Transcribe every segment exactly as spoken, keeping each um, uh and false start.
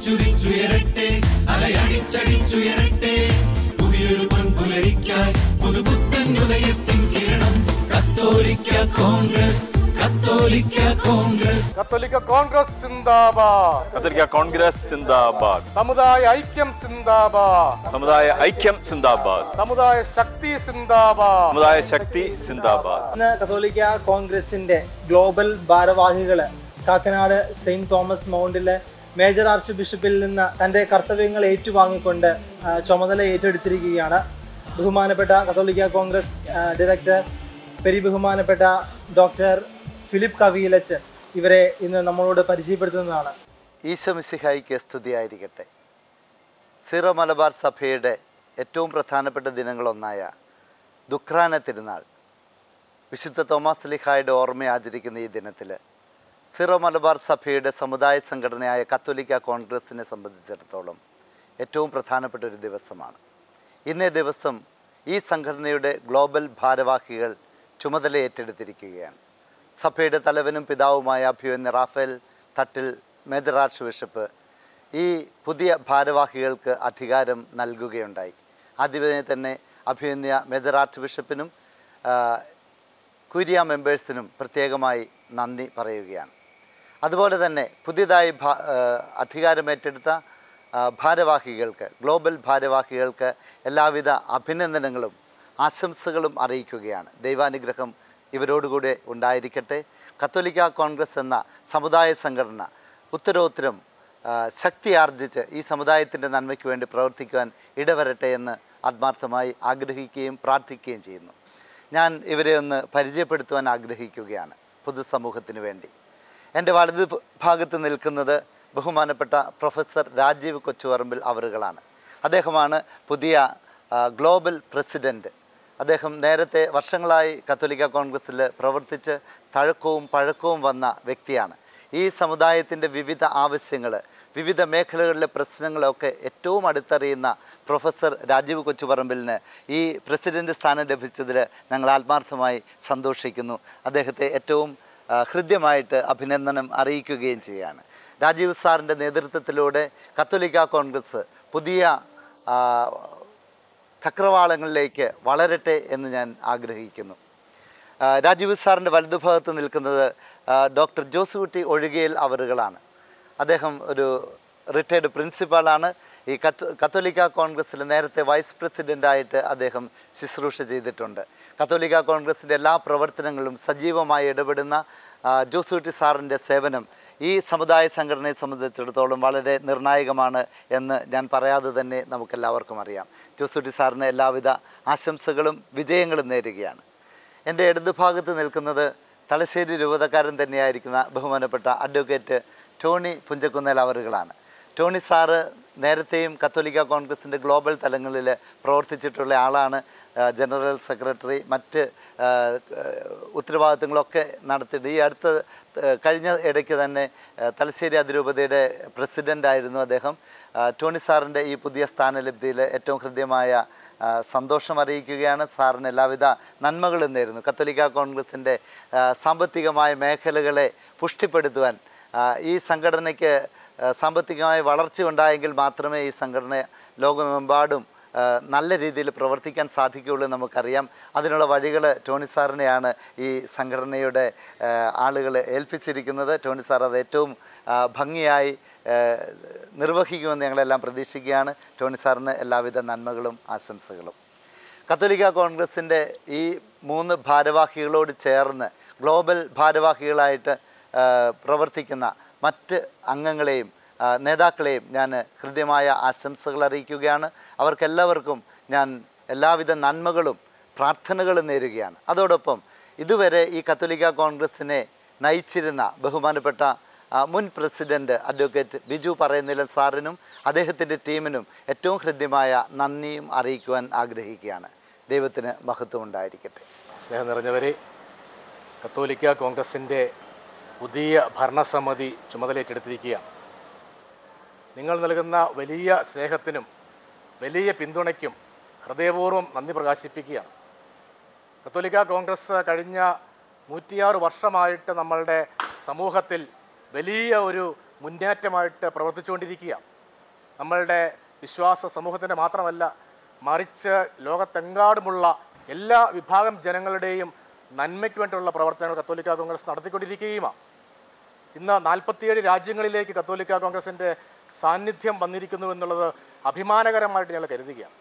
ചിരിച്ചുയരട്ടെ അലയടിച്ചടിച്ചുയരട്ടെ പുതിയൊരു പൊൻപുലരിക്കായി പുതുപുത്തൻ ഉദയത്തിൻ കിരണം കത്തോലിക്ക കോൺഗ്രസ് കത്തോലിക്ക കോൺഗ്രസ് കത്തോലിക്ക കോൺഗ്രസ് സിന്ദാബാദ് കത്തോലിക്ക കോൺഗ്രസ് സിന്ദാബാദ് സമുദായ ഐക്യം സിന്ദാബാദ് സമുദായ ഐക്യം സിന്ദാബാദ് സമുദായ ശക്തി സിന്ദാബാദ് സമുദായ ശക്തി സിന്ദാബാദ്. ഇന്ന് കത്തോലിക്ക കോൺഗ്രസിന്റെ ഗ്ലോബൽ ഭാരവാഹികള് കാക്കനാട് സെയിന്റ് തോമസ് മൗണ്ടിലെ മേജർ ആർച്ച് ബിഷപ്പിൽ നിന്ന് തന്റെ കർത്തവ്യങ്ങൾ ഏറ്റുവാങ്ങിക്കൊണ്ട് ചുമതല ഏറ്റെടുത്തിരിക്കുകയാണ്. ബഹുമാനപ്പെട്ട കത്തോലിക്ക കോൺഗ്രസ് ഡയറക്ടർ പെരിബഹുമാനപ്പെട്ട ഡോക്ടർ ഫിലിപ്പ് കവിയിലച്ച് ഇവരെ ഇന്ന് നമ്മളോട് പരിചയപ്പെടുത്തുന്നതാണ്. ഈശോ മിശിഹായിക്ക് സ്തുതിയായിരിക്കട്ടെ. സീറോ മലബാർ സഭയുടെ ഏറ്റവും പ്രധാനപ്പെട്ട ദിനങ്ങളൊന്നായ ദുഃഖ്രാന തിരുനാൾ വിശുദ്ധ തോമസ് ശ്ലീഹായുടെ ഓർമ്മ ആചരിക്കുന്ന ഈ ദിനത്തിൽ സീറോ മലബാർ സഭയുടെ സമുദായ സംഘടനയായ കത്തോലിക്ക കോൺഗ്രസിനെ സംബന്ധിച്ചിടത്തോളം ഏറ്റവും പ്രധാനപ്പെട്ട ഒരു ദിവസമാണ്. ഇന്നേ ദിവസം ഈ സംഘടനയുടെ ഗ്ലോബൽ ഭാരവാഹികൾ ചുമതല ഏറ്റെടുത്തിരിക്കുകയാണ്. സഭയുടെ തലവനും പിതാവുമായ അഭിവന്യ Raphael Thattil major archbishop ഈ പുതിയ ഭാരവാഹികൾക്ക് അധികാരം നൽകുകയുണ്ടായി. ആദ്യമേ തന്നെ അഭിവന്യ മേജർ ആർച്ച് ബിഷപ്പിനും കുരിയ മെമ്പേഴ്സിനും പ്രത്യേകമായി നന്ദി പറയുകയാണ്. അതുപോലെ തന്നെ പുതിയതായി അധികാരമേറ്റെടുത്ത ഭാരവാഹികൾക്ക് ഗ്ലോബൽ ഭാരവാഹികൾക്ക് എല്ലാവിധ അഭിനന്ദനങ്ങളും ആശംസകളും അറിയിക്കുകയാണ്. ദൈവാനുഗ്രഹം ഇവരോടുകൂടെ ഉണ്ടായിരിക്കട്ടെ. കത്തോലിക്ക കോൺഗ്രസ് എന്ന സമുദായ സംഘടന ഉത്തരോത്തരം ശക്തി ആർജിച്ച് ഈ സമുദായത്തിൻ്റെ നന്മയ്ക്ക് വേണ്ടി പ്രവർത്തിക്കുവാൻ ഇടവരട്ടെ എന്ന് ആത്മാർത്ഥമായി ആഗ്രഹിക്കുകയും പ്രാർത്ഥിക്കുകയും ചെയ്യുന്നു. ഞാൻ ഇവരെ ഒന്ന് പരിചയപ്പെടുത്തുവാൻ ആഗ്രഹിക്കുകയാണ് പൊതുസമൂഹത്തിന് വേണ്ടി. എൻ്റെ വലതു ഭാഗത്ത് നിൽക്കുന്നത് ബഹുമാനപ്പെട്ട പ്രൊഫസർ രാജീവ് കൊച്ചുപറമ്പിൽ അവറുകളാണ്. അദ്ദേഹമാണ് പുതിയ ഗ്ലോബൽ പ്രസിഡൻറ്റ്. അദ്ദേഹം നേരത്തെ വർഷങ്ങളായി കത്തോലിക്ക കോൺഗ്രസ്സിൽ പ്രവർത്തിച്ച് തഴക്കവും പഴക്കവും വന്ന വ്യക്തിയാണ്. ഈ സമുദായത്തിൻ്റെ വിവിധ ആവശ്യങ്ങൾ, വിവിധ മേഖലകളിലെ പ്രശ്നങ്ങളൊക്കെ ഏറ്റവും അടുത്തറിയുന്ന പ്രൊഫസർ രാജീവ് കൊച്ചുപറമ്പിലിന് ഈ പ്രസിഡൻറ്റ് സ്ഥാനം ലഭിച്ചതിൽ ഞങ്ങൾ ആത്മാർത്ഥമായി സന്തോഷിക്കുന്നു. അദ്ദേഹത്തെ ഏറ്റവും ഹൃദ്യമായിട്ട് അഭിനന്ദനം അറിയിക്കുകയും ചെയ്യുകയാണ്. രാജീവ് സാറിൻ്റെ നേതൃത്വത്തിലൂടെ കത്തോലിക്ക കോൺഗ്രസ് പുതിയ ചക്രവാളങ്ങളിലേക്ക് വളരട്ടെ എന്ന് ഞാൻ ആഗ്രഹിക്കുന്നു. രാജീവ് സാറിൻ്റെ വലതുഭാഗത്ത് നിൽക്കുന്നത് ഡോക്ടർ ജോസുകുട്ടി ഒഴുകിയൽ അവറുകളാണ്. അദ്ദേഹം ഒരു റിട്ടയർഡ് പ്രിൻസിപ്പാളാണ്. ഈ കത്തോ കത്തോലിക്ക കോൺഗ്രസ്സിൽ നേരത്തെ വൈസ് പ്രസിഡൻ്റായിട്ട് അദ്ദേഹം ശുശ്രൂഷ ചെയ്തിട്ടുണ്ട്. കത്തോലിക്ക കോൺഗ്രസിൻ്റെ എല്ലാ പ്രവർത്തനങ്ങളും സജീവമായി ഇടപെടുന്ന ജോസുകുട്ടി സാറിൻ്റെ സേവനം ഈ സമുദായ സംഘടനയെ സംബന്ധിച്ചിടത്തോളം വളരെ നിർണായകമാണ് എന്ന് ഞാൻ പറയാതെ തന്നെ നമുക്കെല്ലാവർക്കും അറിയാം. ജോസുകുട്ടി സാറിന് എല്ലാവിധ ആശംസകളും വിജയങ്ങളും നേരുകയാണ്. എൻ്റെ ഇടതുഭാഗത്ത് നിൽക്കുന്നത് തലശ്ശേരി രൂപതക്കാരൻ തന്നെയായിരിക്കുന്ന ബഹുമാനപ്പെട്ട അഡ്വക്കേറ്റ് ടോണി പുഞ്ചക്കുന്നേൽ അവറുകളാണ്. ടോണി സാറ് നേരത്തെയും കത്തോലിക്ക കോൺഗ്രസിൻ്റെ ഗ്ലോബൽ തലങ്ങളിൽ പ്രവർത്തിച്ചിട്ടുള്ള ആളാണ്. ജനറൽ സെക്രട്ടറി, മറ്റ് ഉത്തരവാദിത്തങ്ങളൊക്കെ നടത്തിയിട്ട് ഈ അടുത്ത കഴിഞ്ഞ ഇടയ്ക്ക് തന്നെ തലശ്ശേരി അതിരൂപതയുടെ പ്രസിഡൻ്റായിരുന്നു അദ്ദേഹം. ടോണി സാറിൻ്റെ ഈ പുതിയ സ്ഥാനലബ്ധിയിൽ ഏറ്റവും ഹൃദ്യമായ സന്തോഷം അറിയിക്കുകയാണ്. സാറിന് എല്ലാവിധ നന്മകളും നേരുന്നു. കത്തോലിക്ക കോൺഗ്രസിൻ്റെ സാമ്പത്തികമായ മേഖലകളെ പുഷ്ടിപ്പെടുത്തുവാൻ ഈ സംഘടനയ്ക്ക് സാമ്പത്തികമായ വളർച്ച ഉണ്ടായെങ്കിൽ മാത്രമേ ഈ സംഘടന ലോകമെമ്പാടും നല്ല രീതിയിൽ പ്രവർത്തിക്കാൻ സാധിക്കുകയുള്ളൂ നമുക്കറിയാം. അതിനുള്ള വഴികൾ ടോണി സാറിനെയാണ് ഈ സംഘടനയുടെ ആളുകൾ ഏൽപ്പിച്ചിരിക്കുന്നത്. ടോണി സാർ അത് ഏറ്റവും ഭംഗിയായി നിർവഹിക്കുമെന്ന് ഞങ്ങളെല്ലാം പ്രതീക്ഷിക്കുകയാണ്. ടോണി സാറിന് എല്ലാവിധ നന്മകളും ആശംസകളും. കത്തോലിക്ക കോൺഗ്രസിൻ്റെ ഈ മൂന്ന് ഭാരവാഹികളോട് ചേർന്ന് ഗ്ലോബൽ ഭാരവാഹികളായിട്ട് പ്രവർത്തിക്കുന്ന മറ്റ് അംഗങ്ങളെയും നേതാക്കളെയും ഞാൻ ഹൃദ്യമായ ആശംസകൾ അറിയിക്കുകയാണ്. അവർക്കെല്ലാവർക്കും ഞാൻ എല്ലാവിധ നന്മകളും പ്രാർത്ഥനകളും നേരുകയാണ്. അതോടൊപ്പം ഇതുവരെ ഈ കത്തോലിക്ക കോൺഗ്രസിനെ നയിച്ചിരുന്ന ബഹുമാനപ്പെട്ട മുൻ പ്രസിഡൻറ്റ് അഡ്വക്കേറ്റ് ബിജു പറയുന്നില്ല സാറിനും അദ്ദേഹത്തിൻ്റെ ടീമിനും ഏറ്റവും ഹൃദ്യമായ നന്ദിയും അറിയിക്കുവാൻ ആഗ്രഹിക്കുകയാണ്. ദൈവത്തിന് മഹത്വം ഉണ്ടായിരിക്കട്ടെ. സ്നേഹം നിറഞ്ഞവരെ, കത്തോലിക്ക കോൺഗ്രസിൻ്റെ പുതിയ ഭരണസമിതി ചുമതലയേറ്റെടുത്തിരിക്കുകയാണ്. നിങ്ങൾ നൽകുന്ന വലിയ സ്നേഹത്തിനും വലിയ പിന്തുണയ്ക്കും ഹൃദയപൂർവ്വം നന്ദി പ്രകാശിപ്പിക്കുകയാണ്. കത്തോലിക്ക കോൺഗ്രസ് കഴിഞ്ഞ നൂറ്റിയാറ് വർഷമായിട്ട് നമ്മളുടെ സമൂഹത്തിൽ വലിയ ഒരു മുന്നേറ്റമായിട്ട് പ്രവർത്തിച്ചുകൊണ്ടിരിക്കുക. നമ്മളുടെ വിശ്വാസ സമൂഹത്തിൻ്റെ മാത്രമല്ല, മറിച്ച് ലോകത്തെങ്ങാടുമുള്ള എല്ലാ വിഭാഗം ജനങ്ങളുടെയും നന്മയ്ക്ക് വേണ്ടിയുള്ള പ്രവർത്തനങ്ങൾ കത്തോലിക്ക കോൺഗ്രസ് നടത്തിക്കൊണ്ടിരിക്കുകയുമാണ്. ഇന്ന് നാൽപ്പത്തിയേഴ് രാജ്യങ്ങളിലേക്ക് കത്തോലിക്ക കോൺഗ്രസിൻ്റെ സാന്നിധ്യം വന്നിരിക്കുന്നു എന്നുള്ളത് അഭിമാനകരമായിട്ട് ഞങ്ങൾ കരുതുകയാണ്.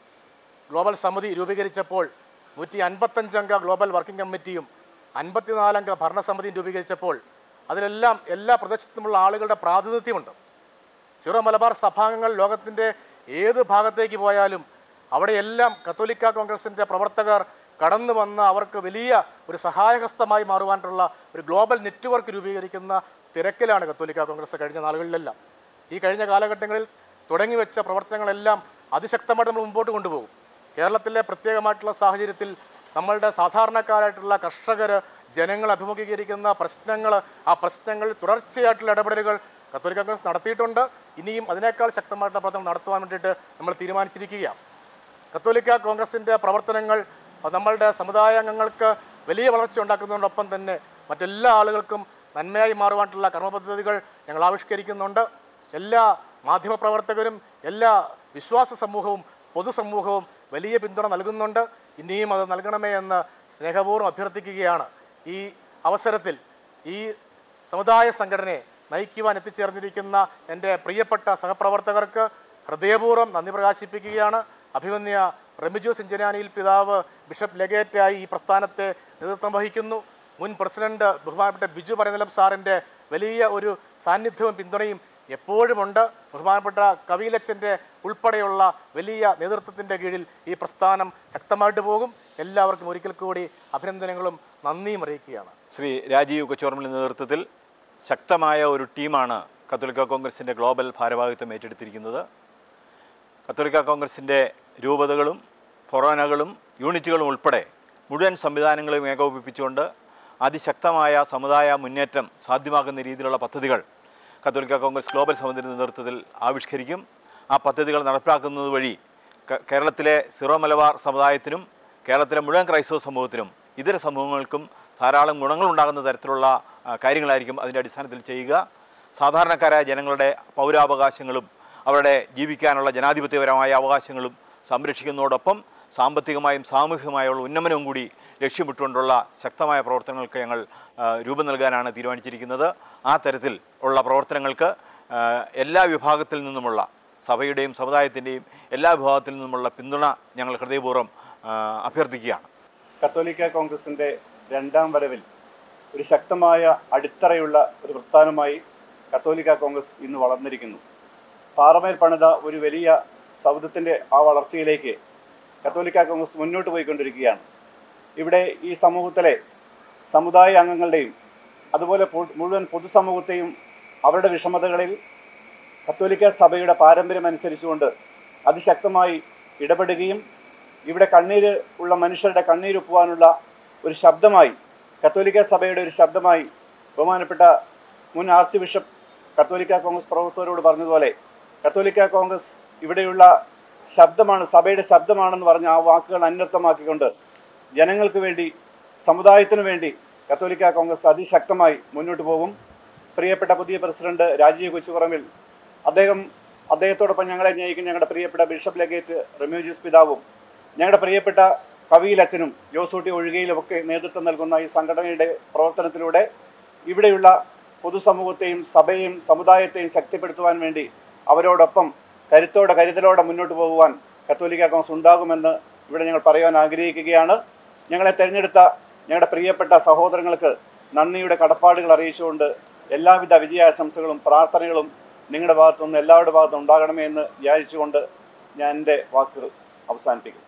ഗ്ലോബൽ സമിതി രൂപീകരിച്ചപ്പോൾ നൂറ്റി അൻപത്തഞ്ചംഗ ഗ്ലോബൽ വർക്കിംഗ് കമ്മിറ്റിയും അൻപത്തിനാലംഗ ഭരണസമിതിയും രൂപീകരിച്ചപ്പോൾ അതിലെല്ലാം എല്ലാ പ്രദേശത്തുമുള്ള ആളുകളുടെ പ്രാതിനിധ്യമുണ്ട്. സിറോ മലബാർ സഭാംഗങ്ങൾ ലോകത്തിൻ്റെ ഏത് ഭാഗത്തേക്ക് പോയാലും അവിടെയെല്ലാം കത്തോലിക്ക കോൺഗ്രസിൻ്റെ പ്രവർത്തകർ കടന്നു വന്ന് അവർക്ക് വലിയ ഒരു സഹായഹസ്തമായി മാറുവാനുള്ള ഒരു ഗ്ലോബൽ നെറ്റ്വർക്ക് രൂപീകരിക്കുന്ന തിരക്കിലാണ് കത്തോലിക്ക കോൺഗ്രസ് കഴിഞ്ഞ നാളുകളിലെല്ലാം. ഈ കഴിഞ്ഞ കാലഘട്ടങ്ങളിൽ തുടങ്ങി വെച്ച പ്രവർത്തനങ്ങളെല്ലാം അതിശക്തമായിട്ട് നമ്മൾ മുമ്പോട്ട് കൊണ്ടുപോകും. കേരളത്തിലെ പ്രത്യേകമായിട്ടുള്ള സാഹചര്യത്തിൽ നമ്മളുടെ സാധാരണക്കാരായിട്ടുള്ള കർഷകർ, ജനങ്ങൾ അഭിമുഖീകരിക്കുന്ന പ്രശ്നങ്ങൾ, ആ പ്രശ്നങ്ങളിൽ തുടർച്ചയായിട്ടുള്ള ഇടപെടലുകൾ കത്തോലിക്ക കോൺഗ്രസ് നടത്തിയിട്ടുണ്ട്. ഇനിയും അതിനേക്കാൾ ശക്തമായിട്ടുള്ള പ്രവർത്തനം നടത്തുവാൻ വേണ്ടിയിട്ട് നമ്മൾ തീരുമാനിച്ചിരിക്കുകയാണ്. കത്തോലിക്ക കോൺഗ്രസിൻ്റെ പ്രവർത്തനങ്ങൾ നമ്മളുടെ സമുദായാംഗങ്ങൾക്ക് വലിയ വളർച്ച ഉണ്ടാക്കുന്നതിനോടൊപ്പം തന്നെ മറ്റെല്ലാ ആളുകൾക്കും നന്മയായി മാറുവാനുള്ള കർമ്മപദ്ധതികൾ ഞങ്ങൾ ആവിഷ്കരിക്കുന്നുണ്ട്. എല്ലാ മാധ്യമപ്രവർത്തകരും എല്ലാ വിശ്വാസ സമൂഹവും പൊതുസമൂഹവും വലിയ പിന്തുണ നൽകുന്നുണ്ട്. ഇനിയും അത് നൽകണമേ എന്ന് സ്നേഹപൂർവ്വം അഭ്യർത്ഥിക്കുകയാണ്. ഈ അവസരത്തിൽ ഈ സമുദായ സംഘടനയെ നയിക്കുവാൻ എത്തിച്ചേർന്നിരിക്കുന്ന എൻ്റെ പ്രിയപ്പെട്ട സഹപ്രവർത്തകർക്ക് ഹൃദയപൂർവ്വം നന്ദി പ്രകാശിപ്പിക്കുകയാണ്. അഭിമന്യ റെമിജോസ് ഇഞ്ചനാനിയിൽ പിതാവ് ബിഷപ്പ് ലെഗേറ്റായി ഈ പ്രസ്ഥാനത്തെ നേതൃത്വം വഹിക്കുന്നു. മുൻ പ്രസിഡന്റ് ബഹുമാനപ്പെട്ട ബിജു പരനിലം സാറിൻ്റെ വലിയ ഒരു സാന്നിധ്യവും പിന്തുണയും എപ്പോഴുമുണ്ട്. ബഹുമാനപ്പെട്ട കവിയിലച്ചൻ്റെ ഉൾപ്പെടെയുള്ള വലിയ നേതൃത്വത്തിൻ്റെ കീഴിൽ ഈ പ്രസ്ഥാനം ശക്തമായിട്ട് പോകും. എല്ലാവർക്കും ഒരിക്കൽ കൂടി അഭിനന്ദനങ്ങളും നന്ദിയും അറിയിക്കുകയാണ്. ശ്രീ രാജീവ് കൊച്ചോർമലിൻ്റെ നേതൃത്വത്തിൽ ശക്തമായ ഒരു ടീമാണ് കത്തോലിക്ക കോൺഗ്രസിൻ്റെ ഗ്ലോബൽ ഭാരവാഹിത്വം ഏറ്റെടുത്തിരിക്കുന്നത്. കത്തോലിക്ക കോൺഗ്രസിൻ്റെ രൂപതകളും ഫൊറോനകളും യൂണിറ്റുകളും ഉൾപ്പെടെ മുഴുവൻ സംവിധാനങ്ങളും ഏകോപിപ്പിച്ചുകൊണ്ട് അതിശക്തമായ സമുദായ മുന്നേറ്റം സാധ്യമാക്കുന്ന രീതിയിലുള്ള പദ്ധതികൾ കത്തോലിക്ക കോൺഗ്രസ് ഗ്ലോബൽ സമിതിയുടെ നേതൃത്വത്തിൽ ആവിഷ്കരിക്കും. ആ പദ്ധതികൾ നടപ്പിലാക്കുന്നത് വഴി കേരളത്തിലെ സിറോ മലബാർ സമുദായത്തിനും കേരളത്തിലെ മുഴുവൻ ക്രൈസ്തവ സമൂഹത്തിനും ഇതര സമൂഹങ്ങൾക്കും ധാരാളം ഗുണങ്ങളുണ്ടാകുന്ന തരത്തിലുള്ള കാര്യങ്ങളായിരിക്കും അതിൻ്റെ അടിസ്ഥാനത്തിൽ ചെയ്യുക. സാധാരണക്കാരായ ജനങ്ങളുടെ പൗരാവകാശങ്ങളും അവരുടെ ജീവിക്കാനുള്ള ജനാധിപത്യപരമായ അവകാശങ്ങളും സംരക്ഷിക്കുന്നതോടൊപ്പം സാമ്പത്തികമായും സാമൂഹികമായുള്ള ഉന്നമനവും കൂടി ലക്ഷ്യമിട്ടുകൊണ്ടുള്ള ശക്തമായ പ്രവർത്തനങ്ങൾക്ക് ഞങ്ങൾ രൂപം നൽകാനാണ് തീരുമാനിച്ചിരിക്കുന്നത്. ആ തരത്തിൽ ഉള്ള പ്രവർത്തനങ്ങൾക്ക് എല്ലാ വിഭാഗത്തിൽ നിന്നുമുള്ള സഭയുടെയും സമുദായത്തിൻ്റെയും എല്ലാ വിഭാഗത്തിൽ നിന്നുമുള്ള പിന്തുണ ഞങ്ങൾ ഹൃദയപൂർവ്വം അഭ്യർത്ഥിക്കുകയാണ്. കത്തോലിക്ക കോൺഗ്രസിൻ്റെ രണ്ടാം വരവിൽ ഒരു ശക്തമായ അടിത്തറയുള്ള ഒരു പ്രസ്ഥാനമായി കത്തോലിക്ക കോൺഗ്രസ് ഇന്ന് വളർന്നിരിക്കുന്നു. പാറമേൽ പണിത ഒരു വലിയ സൗധത്തിൻ്റെ ആ വളർച്ചയിലേക്ക് കത്തോലിക്ക കോൺഗ്രസ് മുന്നോട്ട് പോയിക്കൊണ്ടിരിക്കുകയാണ്. ഇവിടെ ഈ സമൂഹത്തിലെ സമുദായ അംഗങ്ങളുടെയും അതുപോലെ മുഴുവൻ പൊതുസമൂഹത്തെയും അവരുടെ വിഷമതകളിൽ കത്തോലിക്ക സഭയുടെ പാരമ്പര്യം അനുസരിച്ചുകൊണ്ട് അതിശക്തമായി ഇടപെടുകയും ഇവിടെ കണ്ണീര് ഉള്ള മനുഷ്യരുടെ കണ്ണീരൊപ്പുവാനുള്ള ഒരു ശബ്ദമായി കത്തോലിക്ക സഭയുടെ ഒരു ശബ്ദമായി ബഹുമാനപ്പെട്ട മുൻ ആർച്ച് ബിഷപ്പ് കത്തോലിക്ക കോൺഗ്രസ് പ്രവർത്തകരോട് പറഞ്ഞതുപോലെ കത്തോലിക്ക കോൺഗ്രസ് ഇവിടെയുള്ള ശബ്ദമാണ്, സഭയുടെ ശബ്ദമാണെന്ന് പറഞ്ഞ ആ വാക്കുകൾ അന്വർത്ഥമാക്കിക്കൊണ്ട് ജനങ്ങൾക്ക് വേണ്ടി സമുദായത്തിനു വേണ്ടി കത്തോലിക്ക കോൺഗ്രസ് അതിശക്തമായി മുന്നോട്ട് പോകും. പ്രിയപ്പെട്ട പുതിയ പ്രസിഡന്റ് രാജീവ് കൊച്ചുപറമ്പിൽ അദ്ദേഹം അദ്ദേഹത്തോടൊപ്പം ഞങ്ങളെ നയിക്കുന്ന ഞങ്ങളുടെ പ്രിയപ്പെട്ട ബിഷപ്പ് ലെഗേറ്റ് റെമ്യൂജിയസ് പിതാവും ഞങ്ങളുടെ പ്രിയപ്പെട്ട കവിയിലച്ചനും ജോസൂട്ടി ഒഴികയിലുമൊക്കെ നേതൃത്വം നൽകുന്ന ഈ സംഘടനയുടെ പ്രവർത്തനത്തിലൂടെ ഇവിടെയുള്ള പൊതുസമൂഹത്തെയും സഭയെയും സമുദായത്തെയും ശക്തിപ്പെടുത്തുവാൻ വേണ്ടി അവരോടൊപ്പം കരുത്തോടെ കരുതലോടെ മുന്നോട്ട് പോകുവാൻ കത്തോലിക്ക കോൺഗ്രസ് ഉണ്ടാകുമെന്ന് ഇവിടെ ഞങ്ങൾ പറയാൻ ആഗ്രഹിക്കുകയാണ്. ഞങ്ങളെ തിരഞ്ഞെടുത്ത ഞങ്ങളുടെ പ്രിയപ്പെട്ട സഹോദരങ്ങൾക്ക് നന്ദിയുടെ കടപ്പാടുകൾ അറിയിച്ചുകൊണ്ട് എല്ലാവിധ വിജയാശംസകളും പ്രാർത്ഥനകളും നിങ്ങളുടെ ഭാഗത്തുനിന്ന് എല്ലാവരുടെ ഭാഗത്തും ഉണ്ടാകണമേ എന്ന് വിചാരിച്ചുകൊണ്ട് ഞാൻ എൻ്റെ വാക്കുകൾ അവസാനിപ്പിക്കുന്നു.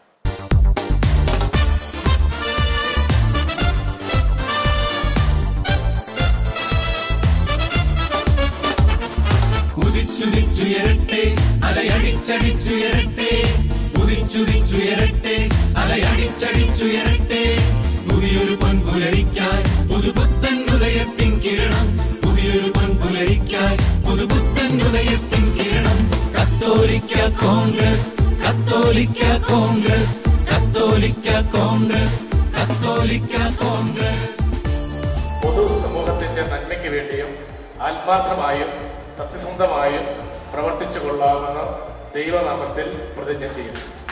ഉദിച്ചുദിച്ചുയരട്ടെ അലയടിച്ചടിച്ചുയരട്ടെ, ഉദിച്ചുദിച്ചുയരട്ടെ അലയടിച്ചടിച്ചുയരട്ടെ, പുതിയൊരു പൊൻപുലരിക്കായി പുതുപുത്തൻ ഉദയത്തിൻ കിരണം, പുതിയൊരു പൊൻപുലരിക്കായി പുതുപുത്തൻ ഉദയത്തിൻ കിരണം. കത്തോലിക്ക കോൺഗ്രസ്, കത്തോലിക്ക കോൺഗ്രസ്, കത്തോലിക്ക കോൺഗ്രസ്, കത്തോലിക്ക കോൺഗ്രസ്. പൊതുസമൂഹത്തിന്റെ നന്മയ്ക്ക് വേണ്ടിയും ആത്മാർത്ഥമായും സത്യസന്ധമായും പ്രവർത്തിച്ചു കൊള്ളാമെന്ന് ദൈവനാമത്തിൽ പ്രതിജ്ഞ ചെയ്യുന്നു.